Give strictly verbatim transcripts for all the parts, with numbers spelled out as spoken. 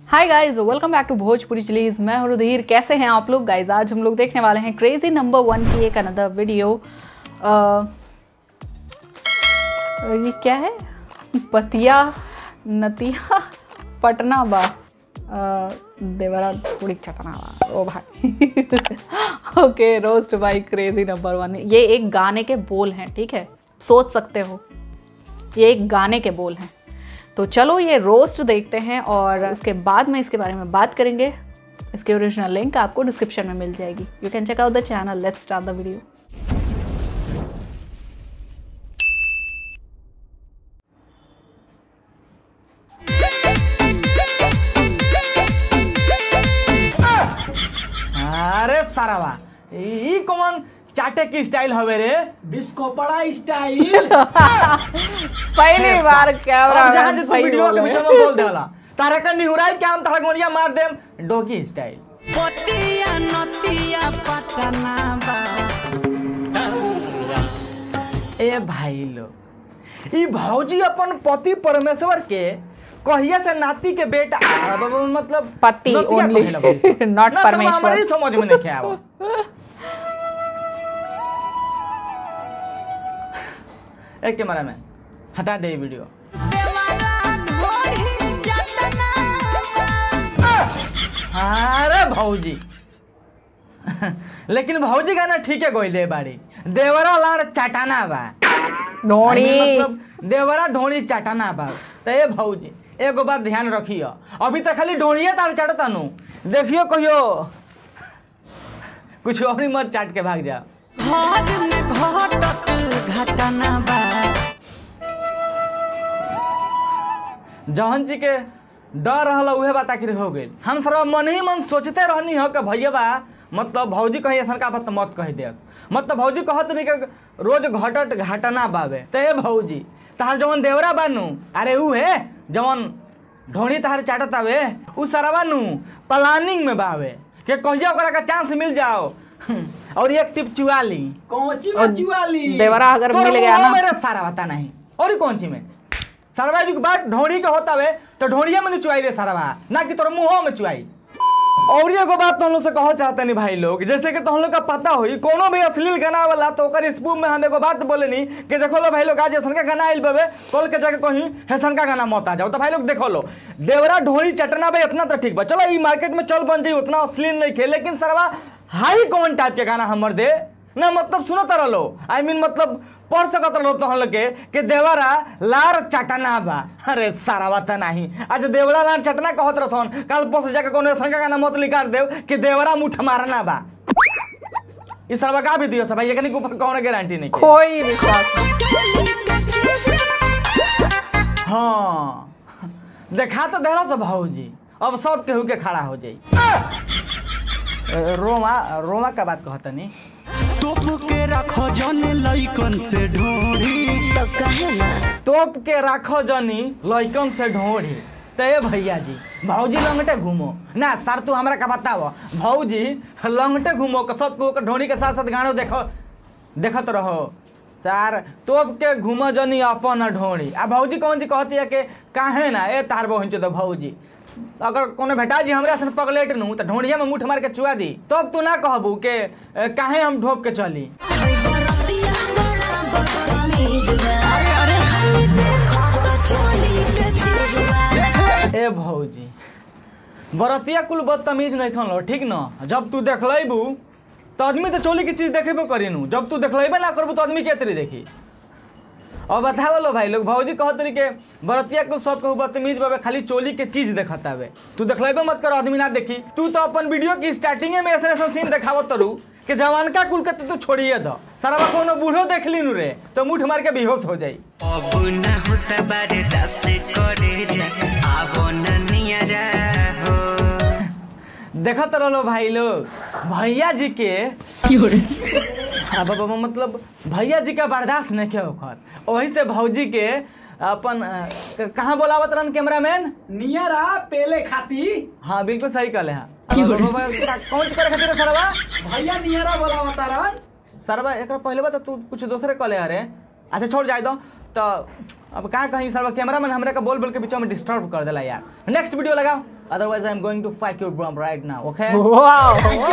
Hi guys, welcome back to Bhojpuri chillies. मैं हूं रुधिर। कैसे हैं आप लोग गाइस? आज हम लोग देखने वाले हैं क्रेजी नंबर वन की एक अनदर वीडियो। आ, ये क्या है? पतिया नतिया पटना बा देवरा थोड़ी चटना बा। ओ भाई okay, roast by crazy number one. ये एक गाने के बोल हैं, ठीक है, सोच सकते हो ये एक गाने के बोल हैं। तो चलो ये रोस्ट देखते हैं और उसके बाद में इसके बारे में बात करेंगे। इसकी ओरिजिनल लिंक आपको डिस्क्रिप्शन में मिल जाएगी। You can check out the channel. Let's start the video. अरे सारावा ई कौन चाटे की स्टाइल हवे रे? बिस्कोपड़ा स्टाइल। पहली बार कैमरा जहां जे तू वीडियो के बीच में बोल देला तारा का निहुराई क्या हम तारा गोरिया मार देम डॉगी स्टाइल। पतिया नतिया पटना बा। ए भाई लोग, ई भौजी अपन पति परमेश्वर के कहिया से नाती के बेटा मतलब पति ओनली नॉट परमेश्वर। हमारे समझ में नहीं आवा। एक कैमरा मैन हटा दे वीडियो। अरे भौजी लेकिन भौजी गाना ठीक है कोई दे बाड़ी। देवरा लाड़ चटाना बा ढोणी, मतलब देवरा ढोणी चटाना बा। तो ये भौजी एगो बात ध्यान रखियो, अभी तक खाली ढोणिए तार चटता नु, देखियो कहियो कुछ और मत चाट के भाग जा। जहन जी के डर रहा उहे बात आखिर हो गई। हम सर्व मन ही मन सोचते रहनी हो कि भैया बा मतलब भौजी कहीं ऐसा का बात मत कह दे। मतलब भौजी कहत नहीं कि रोज घटट घटना बावे। तो ये भौजी तार जवन देवरा बानू, अरे ऊ है जवन ढोणी तार चाटत आवे उ सरवा नु प्लानिंग में बावे कि कहिया ओकरा का चांस मिल जाओ और एक टिप चुआ ली। कौची में चुआ ली? देवरा अगर मिल गया ना मेरे सारा बता नहीं और कौन सी में सरवा जी की बात ढोणी के होता वे तो ढोणिया में चुआई रे सरवा, ना कि तोर मुंह में चुआई। और एगो बात तुम लोग से कह चाहते नहीं भाई लोग, जैसे कि तुम लोग का पता होई कोनो भी अश्लील गाना वाला तो ओकर स्पूफ में हम एगो बात बोले नहीं कि देखो लो भाई लोग आज ऐसा का गाना आइल बे कल के जाके कहीं हैसन का गाना मत आ जाओ। तो भाई लोग देखो लो देवरा ढोणी चटना बे इतना तो ठीक बा, चलो ई मार्केट में चल बन जाई, उतना अश्लील नहीं खे, लेकिन सरवा हाई कौन टाइप के गाना हमर दे ना मतलब सुनो तर लो आई I मीन mean, मतलब पढ़ सकत लो तो लगे कि देवरा लार चटना बा। अरे सारा बात नहीं, आज देवरा लार चटना कहत रसन, कल पोस जाके कोनो संग का नाम मत लिखा देव कि देवरा मुठ मारना बा। इस सरवा का भी दियो सब भाई, एकनी ऊपर कौन गारंटी नहीं कोई विश्वास। हां देखा तो देला सब भौजी, अब सब केहू के खड़ा हो जाई। रोमा रोमा का बात कहता नहीं तोप के रखो जने लइकन से ढोड़ी तो कहेला तोप के रखो जनी लइकन से ढोड़ी। तो ये भैया जी भौजी लंगटे घूमो ना सर, तू हमरा का बताओ भौजी लंगटे घूमो के सब को ढोड़ी के साथ साथ गानो देखो देखत रहो सर। तोप के घूमो जनी अपन ढोड़ी। आ भौजी कौन जी कहती है कि काहे ना ए तार बहन तो भौजी अगर कोनो भेटा जी हमरा सन पगलेट नु त ढोंढिया में मुठ मार के चुआ दी तब तो तू ना कहबू के काहे हम ढोप के चली। ए भौजी बरतिया कुल बदतमीज नहीं खन लो ठीक न। जब तू देख लेबू तो आदमी तो चोली की चीज देखेबो करी नु, जब तू देख लेबे ना करबू तो आदमी के तरी देखी। और बताओ लो भाई लोग भौजी कहत रही के बरतिया को सब कहू बदतमीज बाबे खाली चोली के चीज देखता है। तू देखलेबे मत कर आदमी ना देखी। तू तो अपन वीडियो की स्टार्टिंग में ऐसा ऐसा सीन देखावत तरू कि जवान का कुल के तू छोड़िए दो सारा कोनो बूढ़ो देख ली नु रे तो मुठ मार के बेहोश हो जाई। अब ना होता बारे दस करे जा आवो ना नियरा हो। देखत रहो भाई लोग भैया जी के अब मतलब भैया जी का बर्दाश्त नहीं क्या वक्त वही से भौजी के अपन कहाँ बोलावत रहन कैमरामैन नियरा पेले खाती। हाँ बिल्कुल सही कहले हैं। कौन करे खातिर सरवा भैया नियरा बोलावत रहन सरवा एक पहले बात तू कुछ दूसरे कहले अरे अच्छा छोड़ जाए दो। तो तो अब का कहीं सारा कैमरा मैन हमरा का बोल बोल के बीच में डिस्टर्ब कर देला यार। नेक्स्ट वीडियो लगाओ, otherwise I am going to fight your bum right now. Okay wow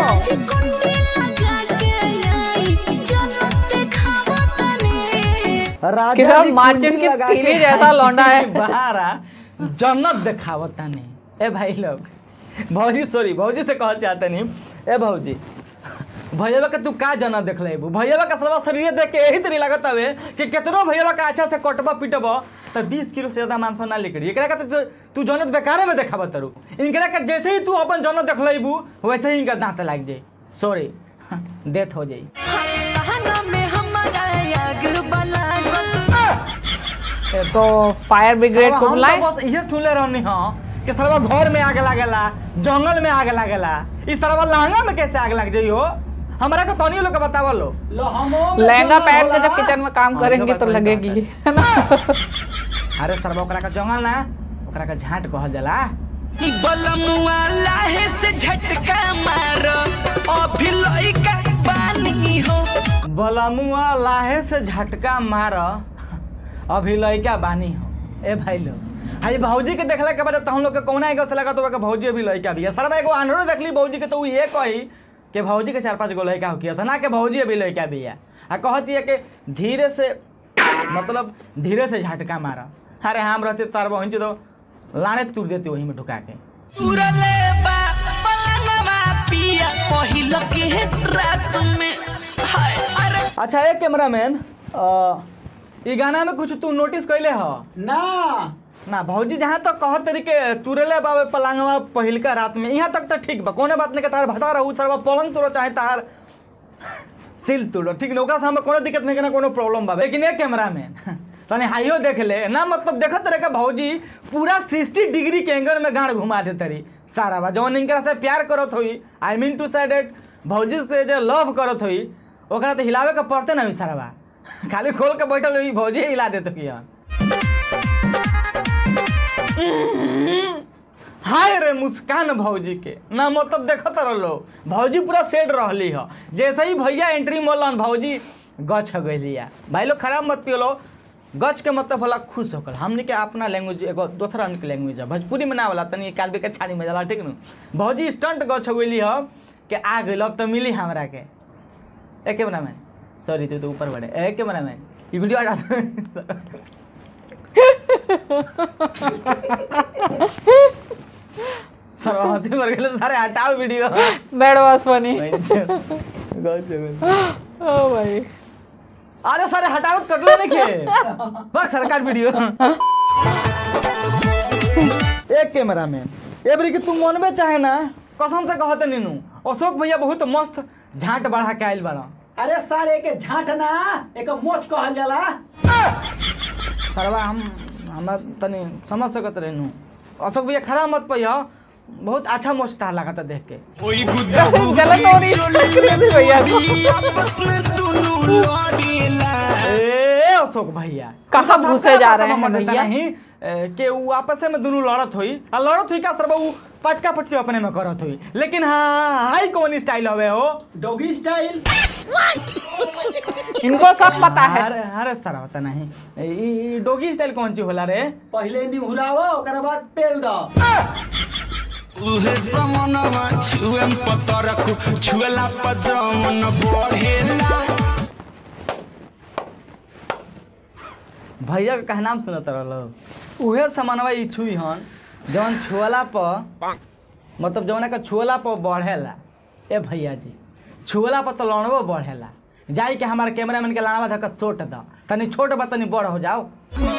Raja ji माचिस की तीली जैसा लौंडा है। बाहर आ जन्नत दिखावता नहीं। ए भाई लोग भौजी सॉरी भौजी से कहल चाहते नहीं। ए भौजी भैया का तू का जन्नत देख लेबू? भैया का सर्वा शरीर देख के यही तरी लागत हवे कि केतनो भैया का अच्छा से कटबा पिटबा तो बीस किलो से ज्यादा मांस ना निकली। एकरा का तू तू जन्नत बेकारे में देखाबत तरू। इनकरा का जैसे ही तू अपन जन्नत देख लेबू वैसे ही इनका दांत लाग जाई, सॉरी डेथ हो जाई। तो फायर ब्रिगेड को बुलाए। बस ये सुन ले रहनी हां कि सरवा घर में आग लागेला, जंगल में आग लागेला, इस तरह लहंगा में कैसे आग लग जाई हो? हमरा को तोनी लोग बतावा लो। लहंगा पहन के जब किचन में काम करेंगे तो लगेगी, है ना? अरे सरवा ओकरा का जंगल ना ओकरा का झाट कहल जाला। बलमुआ लाहे से झटका मारो अभी लइका बानी हो। बलमुआ लाहे से झटका मार अभी लइका बानी हो। ए भाई लोग हाई भौजी के देखला के बाद हम लोग के कौना एंगल से लगा तो का भौजी अभी लइका भी है। सरवा एगो आंधरो देखली भौजी के तो ये कही कि भौजी के चार पांच गो लइका हो किया था ना कि भौजी अभी लइका भी है। आ कहती है कि धीरे से मतलब धीरे से झटका मारा। अरे हम रहते तार वहीं तो लाने तूर देती वहीं में ढुका के। तुरले बा पलंगवा पिया पहिल के रात में हाय। अरे अच्छा एक कैमरामैन ये गाना में कुछ तू नोटिस कैले हो ना ना? भौजी जहाँ तक कहत तरीके तुरले बाबे पलंगवा पहिलका रात में, यहाँ तक तो ठीक बा, कोने बात नहीं के तार भता रहू सरवा पलंग तोड़ो चाहे तार सिल तोड़ो, ठीक न ओकरा से हमें कोनो दिक्कत नहीं, कोनो प्रॉब्लम बा। लेकिन एक कैमरामैन तने हाइयो देख ले ना, मतलब देखत रहे का भौजी पूरा साठ डिग्री के एंगल में गाड़ घुमा दे तरी सारा बा। जौन इनकरा से प्यार करत होई, आई मीन टू से डेट भौजी से जो लव करत होई ओकरा तो हिलावे का पड़ते ना सारा बा, खाली खोल के बैठल हुई भौजी हिला देत होई। हाय रे मुस्कान भौजी के ना, मतलब देखत रहलो भौजी पूरा सेट रहली हो। जैसे ही भैया एंट्री मोलन भौजी गछ हो गई। भाई लोग खराब मत पियो, गच के मतलब होला खुश होकर। हमने के अपना लैंग्वेज एगो दूसरा हमने के लैंग्वेज है, भोजपुरी में ना वाला तनी कालबे के छाड़ी में जाला, ठीक न? भौजी स्टंट गछ हो गई हो कि आ गई अब तो मिली हमरा के। ए कैमरामैन सॉरी तू तो ऊपर बढ़े। ए कैमरामैन ये वीडियो हटा सर हंसी मर गेल सारे, हटाओ वीडियो। दैट वाज फनी। ओ भाई अरे सारे हटाओ कटले नहीं के बस सरकार वीडियो। एक कैमरामैन ए बरी कि तू मन में चाहे ना कसम से कहते नीनू अशोक भैया बहुत मस्त झाट बढ़ा के आइल बाड़ा। अरे सारे के झाट ना एक मोच कहल जाला। सरवा हम हम तनी समझ सकत रहनू। अशोक भैया खराब मत पहिया, बहुत अच्छा मोच तार लागत देख के। ओई गुद्दा गलत हो रही है भैया आपस में दोनों लड़ेला। ए अशोक भैया कहाँ घुसे जा रहे हैं भैया? नहीं के वो आपस में दोनों लड़त हुई आ लड़त हुई का सरवा वो पटका पटकी अपने में करत हुई। लेकिन हाँ हाई कौन स्टाइल हवे हो? Doggy style. इनको सब पता है। अरे अरे सर पता नहीं ई डॉगी स्टाइल कौन चीज होला रे? पहले निहुरावा ओकरा बाद पेल दो। उहे समनवा छुएम पता रखो छुएला पजमन बढ़ेला। भैया का नाम सुनत रहलो उहे समानवा ई छुई हन जवन छुअला पर मतलब जवन का छुअला पर बढ़ेला। ए भैया जी छुअला पर तो लड़बो बढ़ेला। जाई के हमारे कैमरामैन के लाणवा धक सोट द तनी छोट बा तनी बड़ हो जाओ।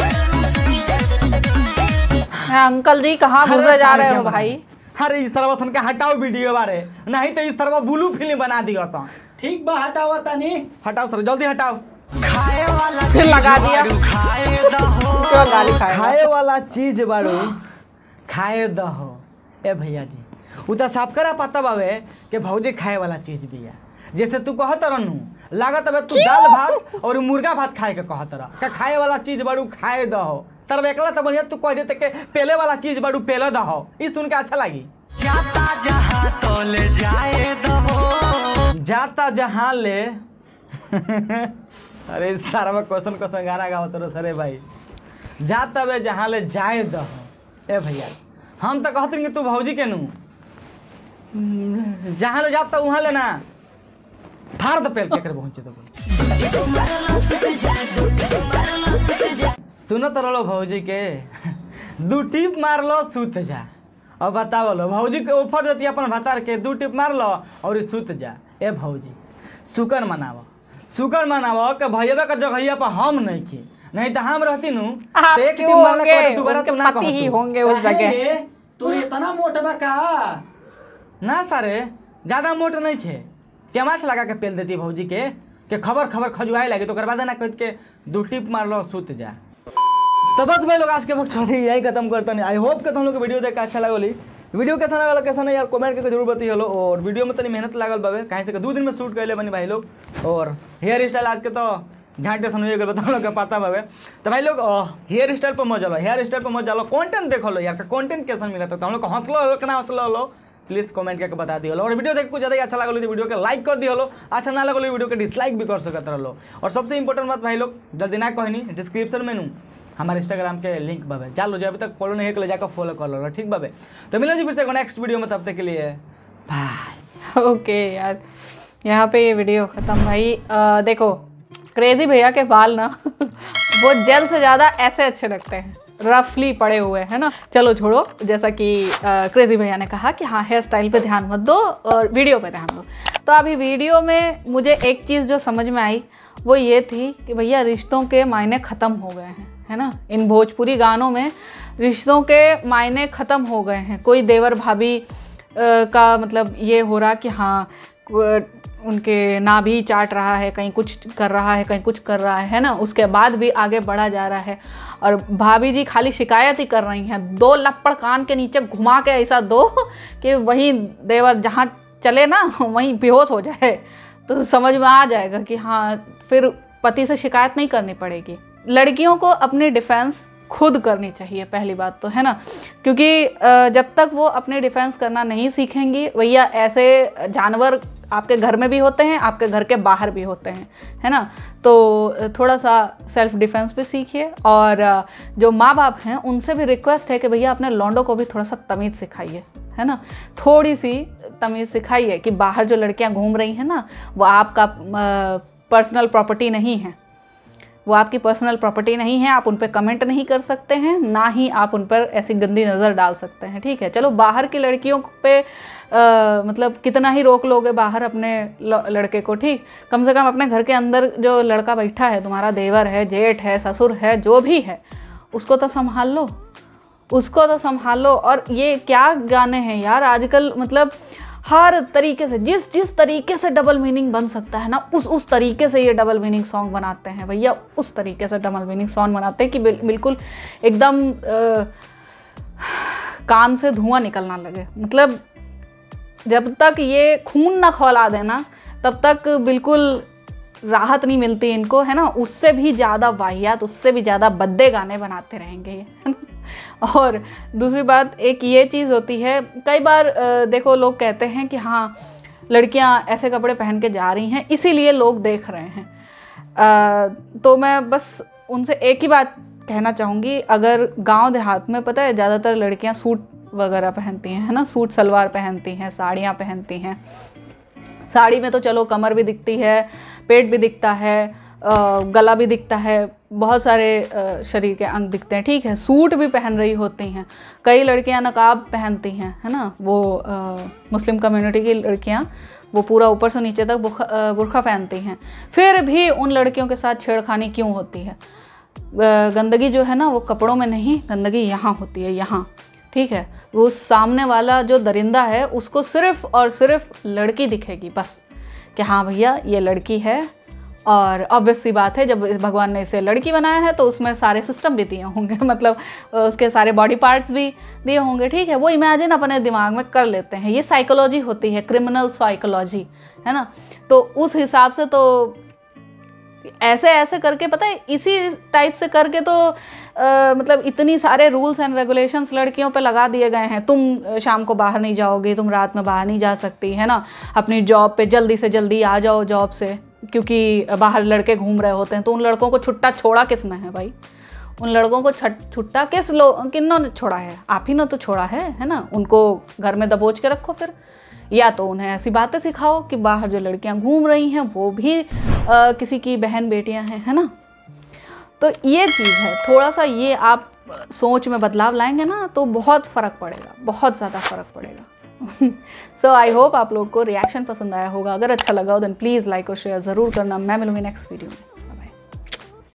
अंकल जी कहाँ घुसे जा रहे हो भाई? अरे इस सर्वसन का हटाओ वीडियो बारे, नहीं तो इस सर्व ब्लू फिल्म बना दियो सन। ठीक बा हटावा तनी। हटाओ सर जल्दी हटाओ। खाए वाला फिर लगा दिया। खाए दहो क्यों गाली खाए? खाए वाला चीज बारू खाए दहो। ए भैया जी उ तो साफ करा पता बावे कि भौजी खाए वाला चीज भी है। जैसे तू कहत रहनू लागत अब तू दाल भात और मुर्गा भात खाए के कहत रह का खाए वाला चीज बारू खाए दहो। सर एकला तो बढ़िया तू कह देते के पेले वाला चीज बारू पेले दहो। ई सुन के अच्छा लगी। जाता जहां तो ले जाए दहो जाता जहां ले अरे सारा में क्वेश्चन क्वेश्चन गाना गावत रहो सरे भाई। जा तबे जहाँ ले जाए दह ए भैया, हम तो कहते कि तू भौजी के नू जहाँ ले जाता वहाँ ले ना फाड़ द पेल के कर पहुंचे तो सुनत रहो भौजी के दू टिप मार लो सूत जा। अब बताओ लो भौजी के ऑफर देती अपन भतार के दू टिप मार लो और सूत जा। ए भौजी शुक्र मनाव शुक्र मनाव के भैया का जगहिया पर हम नहीं की, नहीं तो हम रहती नू तो एक टिप मारने के बाद दोबारा तो ना पति ही होंगे उस जगह। तू इतना मोटा का ना सारे ज्यादा मोट नहीं थे के माछ लगा के पेल देती भौजी के के खबर खबर खजुआए लगे तो करवा देना कह के दो टिप मार लो सूत जा। तो बस भाई लोग आज के वक्त चौधरी यही खत्म करते हैं। आई होप कि तुम लोग वीडियो देख के अच्छा लगोली। वीडियो कैसा लगल कैसा नहीं यार कमेंट करके जरूर बताइए लो। और वीडियो में तनी मेहनत लागल बाबे कहीं से दो दिन में शूट कर ले बनी भाई लोग। और हेयर स्टाइल आज के तो झांटे समझिए गए तुम लोग का पता बाबे। तो भाई लोग हेयर स्टाइल पर मजा लो, हेयर स्टाइल पर मजा लो, कंटेंट देखो लो यार कंटेंट कैसा मिला तो हम लोग को हौसला हो कितना हौसला लो प्लीज कमेंट करके बता दियो। और वीडियो देख कुछ ज़्यादा अच्छा लगा तो वीडियो के लाइक कर दियो लो, अच्छा ना लगा वीडियो के डिसलाइक भी कर सकते रहो। और सबसे इंपॉर्टेंट बात भाई लोग जल्दी ना कहनी डिस्क्रिप्शन में नू हमारे इंस्टाग्राम के लिंक बाबे चालो जो अभी तक फॉलो नहीं कर जाकर फॉलो कर लो ठीक बाबे। तो मिलो जी फिर से नेक्स्ट वीडियो में, तब तक के लिए बाय। ओके यार यहाँ पे ये वीडियो ख़त्म भाई। आ, देखो क्रेजी भैया के बाल ना वो जेल से ज़्यादा ऐसे अच्छे लगते हैं, रफली पड़े हुए है ना। चलो छोड़ो, जैसा कि क्रेजी भैया ने कहा कि हाँ हेयर स्टाइल पे ध्यान मत दो और वीडियो पे ध्यान दो। तो अभी वीडियो में मुझे एक चीज़ जो समझ में आई वो ये थी कि भैया रिश्तों के मायने ख़त्म हो गए हैं है ना। इन भोजपुरी गानों में रिश्तों के मायने ख़त्म हो गए हैं। कोई देवर भाभी का मतलब ये हो रहा कि हाँ उनके नाभि चाट रहा है, कहीं कुछ कर रहा है, कहीं कुछ कर रहा है है ना। उसके बाद भी आगे बढ़ा जा रहा है और भाभी जी खाली शिकायत ही कर रही हैं। दो लपड़ कान के नीचे घुमा के ऐसा दो कि वहीं देवर जहाँ चले ना वहीं बेहोश हो जाए, तो समझ में आ जाएगा कि हाँ फिर पति से शिकायत नहीं करनी पड़ेगी। लड़कियों को अपनी डिफेंस खुद करनी चाहिए पहली बात तो है ना, क्योंकि जब तक वो अपने डिफेंस करना नहीं सीखेंगी भैया ऐसे जानवर आपके घर में भी होते हैं, आपके घर के बाहर भी होते हैं है ना। तो थोड़ा सा सेल्फ डिफेंस भी सीखिए। और जो माँ बाप हैं उनसे भी रिक्वेस्ट है कि भैया अपने लौंडों को भी थोड़ा सा तमीज़ सिखाइए है ना, थोड़ी सी तमीज़ सिखाइए कि बाहर जो लड़कियाँ घूम रही हैं ना वो आपका पर्सनल प्रॉपर्टी नहीं है, वो आपकी पर्सनल प्रॉपर्टी नहीं है। आप उन पर कमेंट नहीं कर सकते हैं, ना ही आप उन पर ऐसी गंदी नज़र डाल सकते हैं ठीक है। चलो बाहर की लड़कियों पे आ, मतलब कितना ही रोक लोगे बाहर अपने लड़के को, ठीक कम से कम अपने घर के अंदर जो लड़का बैठा है, तुम्हारा देवर है, जेठ है, ससुर है, जो भी है उसको तो संभाल लो, उसको तो संभाल लो। और ये क्या गाने हैं यार आजकल, मतलब हर तरीके से जिस जिस तरीके से डबल मीनिंग बन सकता है ना उस उस तरीके से ये डबल मीनिंग सॉन्ग बनाते हैं भैया, उस तरीके से डबल मीनिंग सॉन्ग बनाते हैं कि बिल, बिल्कुल एकदम आ, कान से धुआं निकलना लगे। मतलब जब तक ये खून ना खौला देना तब तक बिल्कुल राहत नहीं मिलती इनको है ना। उससे भी ज़्यादा वाहियात, उससे भी ज़्यादा भद्दे गाने बनाते रहेंगे ये है ना। और दूसरी बात एक ये चीज़ होती है, कई बार देखो लोग कहते हैं कि हाँ लड़कियां ऐसे कपड़े पहन के जा रही हैं इसीलिए लोग देख रहे हैं। आ, तो मैं बस उनसे एक ही बात कहना चाहूँगी, अगर गांव देहात में पता है ज़्यादातर लड़कियां सूट वगैरह पहनती हैं है ना, सूट सलवार पहनती हैं, साड़ियाँ पहनती हैं। साड़ी में तो चलो कमर भी दिखती है, पेट भी दिखता है, गला भी दिखता है, बहुत सारे शरीर के अंग दिखते हैं ठीक है। सूट भी पहन रही होती हैं, कई लड़कियां नकाब पहनती हैं है ना। वो आ, मुस्लिम कम्युनिटी की लड़कियां वो पूरा ऊपर से नीचे तक बुरखा बुरखा पहनती हैं, फिर भी उन लड़कियों के साथ छेड़खानी क्यों होती है। गंदगी जो है ना वो कपड़ों में नहीं, गंदगी यहाँ होती है, यहाँ ठीक है। वो सामने वाला जो दरिंदा है उसको सिर्फ और सिर्फ लड़की दिखेगी बस, कि हाँ भैया ये लड़की है। और ऑब्वियस सी बात है जब भगवान ने इसे लड़की बनाया है तो उसमें सारे सिस्टम भी दिए होंगे, मतलब उसके सारे बॉडी पार्ट्स भी दिए होंगे ठीक है। वो इमेजिन अपने दिमाग में कर लेते हैं, ये साइकोलॉजी होती है, क्रिमिनल साइकोलॉजी है ना। तो उस हिसाब से तो ऐसे ऐसे करके पता है इसी टाइप से करके तो आ, मतलब इतनी सारे रूल्स एंड रेगुलेशंस लड़कियों पे लगा दिए गए हैं। तुम शाम को बाहर नहीं जाओगी, तुम रात में बाहर नहीं जा सकती है ना, अपनी जॉब पे जल्दी से जल्दी आ जाओ जॉब से क्योंकि बाहर लड़के घूम रहे होते हैं, तो उन लड़कों को छुट्टा छोड़ा किसने है भाई? उन लड़कों को छुट्टा किस लोग किन्नों ने छोड़ा है? आप ही ने तो छोड़ा है है ना? उनको घर में दबोच के रखो फिर, या तो उन्हें ऐसी बातें सिखाओ कि बाहर जो लड़कियां घूम रही हैं वो भी आ, किसी की बहन बेटियां हैं, है ना? तो ये चीज़ है, थोड़ा सा ये आप सोच में बदलाव लाएंगे ना तो बहुत फ़र्क पड़ेगा, बहुत ज़्यादा फ़र्क पड़ेगा। सो आई होप आप लोग को रिएक्शन पसंद आया होगा। अगर अच्छा लगा हो देन प्लीज़ लाइक और शेयर ज़रूर करना। मैं मिलूंगी नेक्स्ट वीडियो में।